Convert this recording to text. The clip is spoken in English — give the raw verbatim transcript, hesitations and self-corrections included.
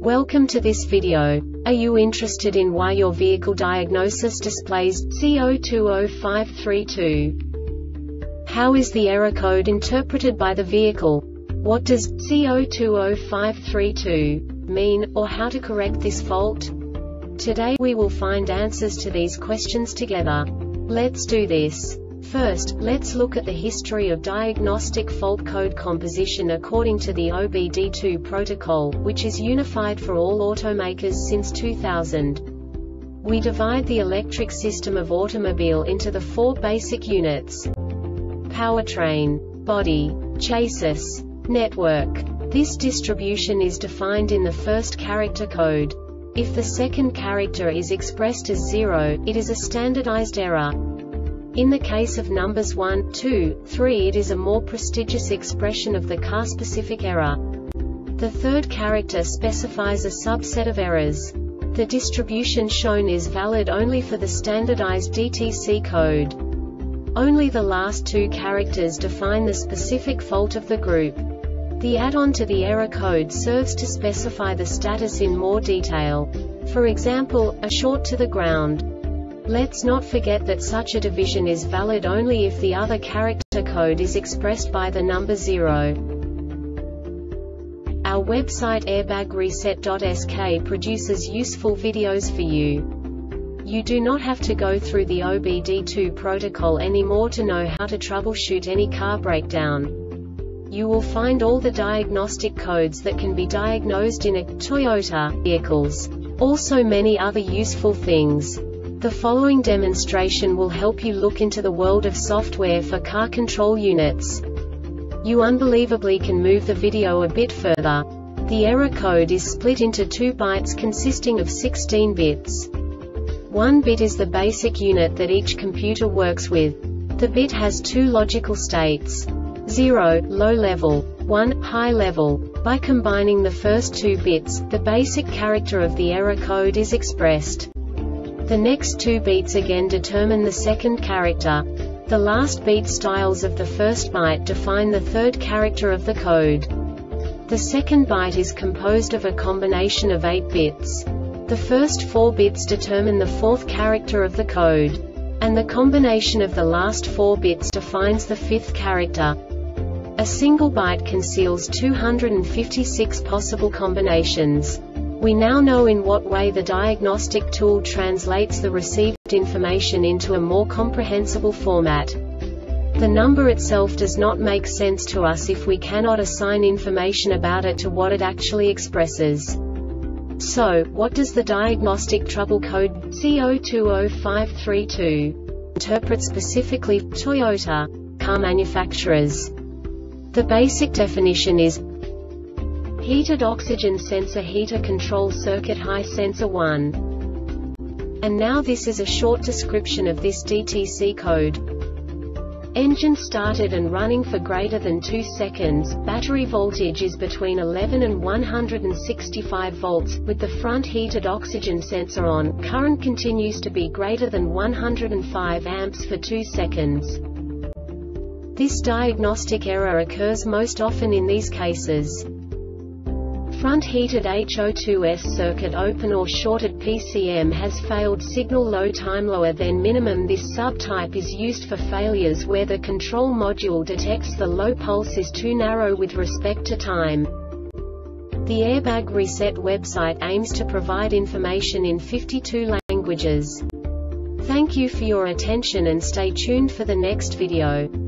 Welcome to this video. Are you interested in why your vehicle diagnosis displays C zero two zero five three two? How is the error code interpreted by the vehicle? What does C zero two zero five three two mean, or how to correct this fault? Today we will find answers to these questions together. Let's do this. First, let's look at the history of diagnostic fault code composition according to the O B D two protocol, which is unified for all automakers since two thousand. We divide the electric system of automobile into the four basic units: powertrain, body, chassis, network. This distribution is defined in the first character code. If the second character is expressed as zero, it is a standardized error. In the case of numbers one, two, three, it is a more prestigious expression of the car-specific error. The third character specifies a subset of errors. The distribution shown is valid only for the standardized D T C code. Only the last two characters define the specific fault of the group. The add-on to the error code serves to specify the status in more detail. For example, a short to the ground. Let's not forget that such a division is valid only if the other character code is expressed by the number zero. Our website airbag reset dot S K produces useful videos for you. You do not have to go through the O B D two protocol anymore to know how to troubleshoot any car breakdown. You will find all the diagnostic codes that can be diagnosed in a Toyota vehicles. Also many other useful things. The following demonstration will help you look into the world of software for car control units. You unbelievably can move the video a bit further. The error code is split into two bytes consisting of sixteen bits. One bit is the basic unit that each computer works with. The bit has two logical states: zero, low level, one, high level. By combining the first two bits, the basic character of the error code is expressed. The next two beats again determine the second character. The last beat styles of the first byte define the third character of the code. The second byte is composed of a combination of eight bits. The first four bits determine the fourth character of the code. And the combination of the last four bits defines the fifth character. A single byte conceals two hundred fifty-six possible combinations. We now know in what way the diagnostic tool translates the received information into a more comprehensible format. The number itself does not make sense to us if we cannot assign information about it to what it actually expresses. So, what does the diagnostic trouble code C zero two zero five three two interpret specifically for Toyota car manufacturers? The basic definition is heated oxygen sensor heater control circuit high sensor one. And now this is a short description of this D T C code. Engine started and running for greater than two seconds, battery voltage is between eleven and one hundred sixty-five volts, with the front heated oxygen sensor on, current continues to be greater than one hundred five amps for two seconds. This diagnostic error occurs most often in these cases: front heated H zero two S circuit open or shorted P C M has failed signal low time lower than minimum. This subtype is used for failures where the control module detects the low pulse is too narrow with respect to time. The Airbag Reset website aims to provide information in fifty-two languages. Thank you for your attention and stay tuned for the next video.